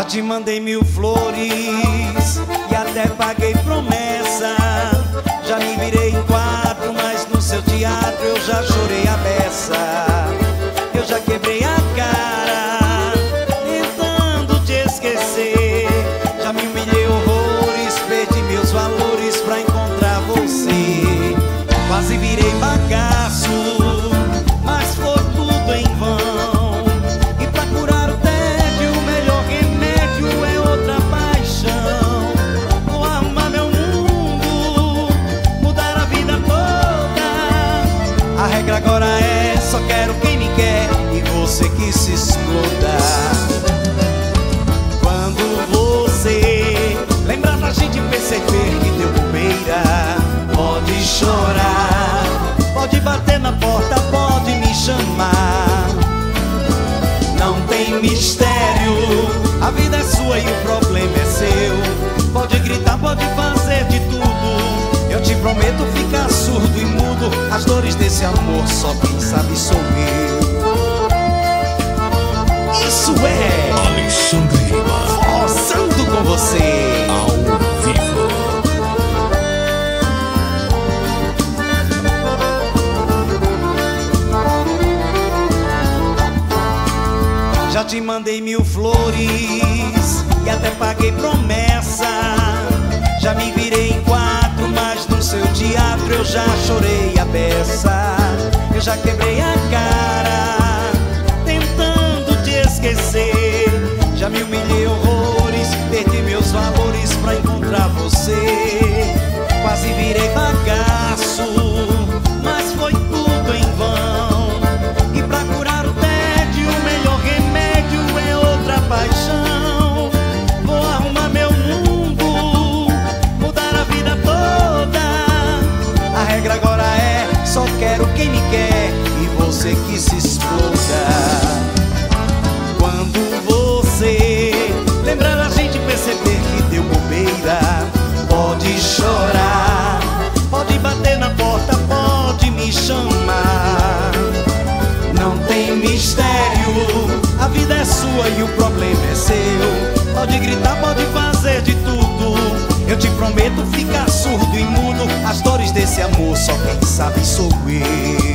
te mandei 1000 flores e até paguei promessa. Já me virei em 4, mas no seu teatro eu já chorei a beça. Eu já quebrei a cara tentando te esquecer. Já me humilhei horrores, perdi meus valores pra encontrar você. Quase virei bagaço, mas foi tudo em vão. E pra curar o tédio, o melhor remédio é outra paixão. Vou arrumar meu mundo, mudar a vida toda. A regra agora é: só quero quem me quer e você que se exploda. Quando você lembrar da gente, perceber que deu bobeira, pode chorar, pode bater na porta, pode me chamar. Não tem mistério, a vida é sua e o problema é seu. Pode gritar, pode fazer de tudo, eu te prometo ficar surdo e mudo. As dores desse amor só quem sabe sou eu. Isso é Alexandre Lima, Forçando com você ao vivo. Já te mandei 1000 flores e até paguei promessa. Já me virei em 4, mas no seu teatro eu já chorei a beça. Eu já quebrei a cara tentando te esquecer. Já me humilhei horrores, perdi meus valores pra encontrar você. Quase virei bagaço, mas foi tudo em vão. E pra curar o tédio, o melhor remédio é outra paixão. Vou arrumar meu mundo, mudar a vida toda. A regra agora é: só quero quem me quer e você que se exploda. Quando você lembrar da gente, perceber que deu bobeira, pode chorar, pode bater na porta, pode me chamar. Não tem mistério, a vida é sua e o problema é seu. Pode gritar, pode fazer de tudo, eu te prometo ficar surdo e mudo. As dores desse amor só quem sabe sou eu.